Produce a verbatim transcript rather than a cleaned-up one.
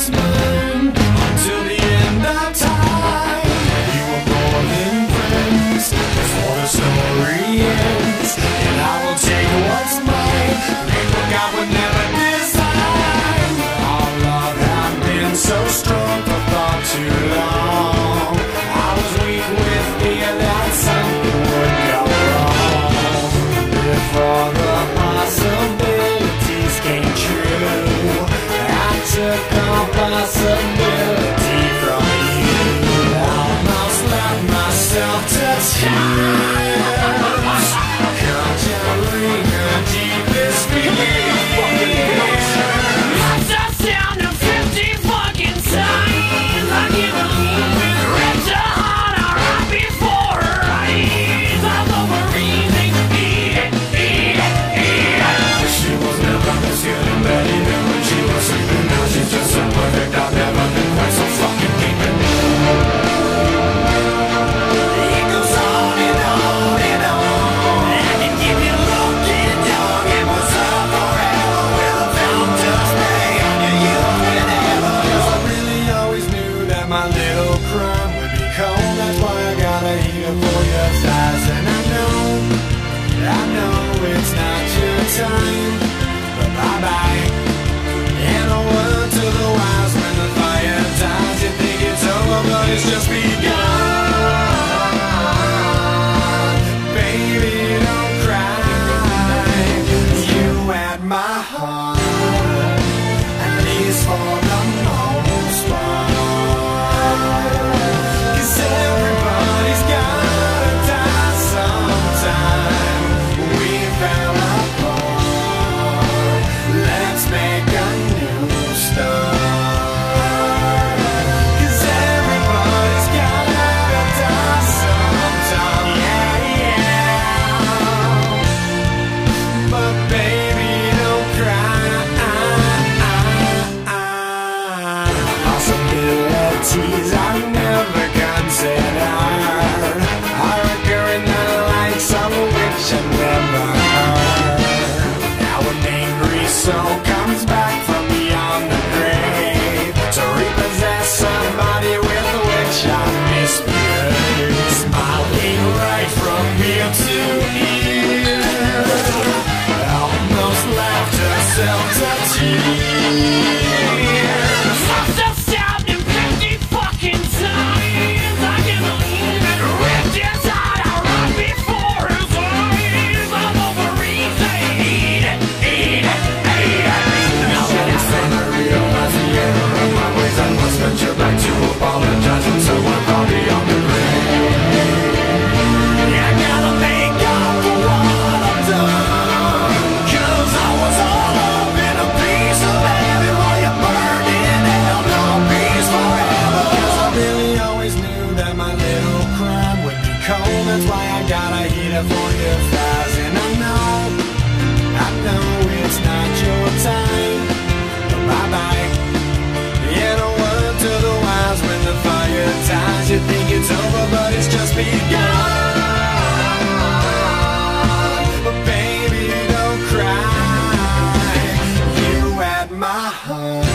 what's mine until the end of time. We were more than friends before the story ends, and I will take what's mine. People God would never design. Our love had been so strong for far too long. I was weak with fear that something would go wrong before the possibilities came true. I took all possibility from you. I almost left myself to chance, conjuring the deepest fears. That's the sound of fifty fucking times. I can't believe it. Ripped her heart out right before her eyes. I'm overeating. Eat it, eat it, eat it. She was never this good and bad, even when she was sleeping. Now she's just so perfect. I've never been quite so fucking deep in it. It goes on and on and on. I can keep you looking young. It was up forever with a fountain's day on your youth whenever. 'Cause I really always knew that my little crime would be cold. That's why I got a heater for your thighs. And I know, I know it's not your time, but bye-bye. And a word to the wise, when the fire dies, you think it's over, but it's just begun. Baby, don't cry. You had my heart, at least for the most part. 'Cause everybody's gotta die sometime. We fell apart. Let's make a new start. 'Cause everybody's gotta die sometime. Yeah, yeah. But baby, don't cry. Possibilities I never considered are occurring the likes of which I never heard. Now an angry soul comes back from beyond the grave to repossess somebody with which I misbehaved. Smiling right from here to here, almost laughed herself to tears. Must have stabbed him fifty fucking times. I can't believe it. Ripped his heart out right before his eyes. I'm overeating. Eat it, eat it, eat it. Now that it's time I realize the error of my ways, I must venture back to apologize when someone brought me on the grave. I gotta make up for what I've done, 'cause I was all up in a piece of heaven while you burned in hell. No peace forever. 'Cause I really always knew that my little crime would be cold. That's why I got a heater for your thighs. And I know, I know it's not your time, but bye-bye. And a word to the wise, when the fire dies, you think it's over, but it's just begun. But baby, don't cry. You had my heart.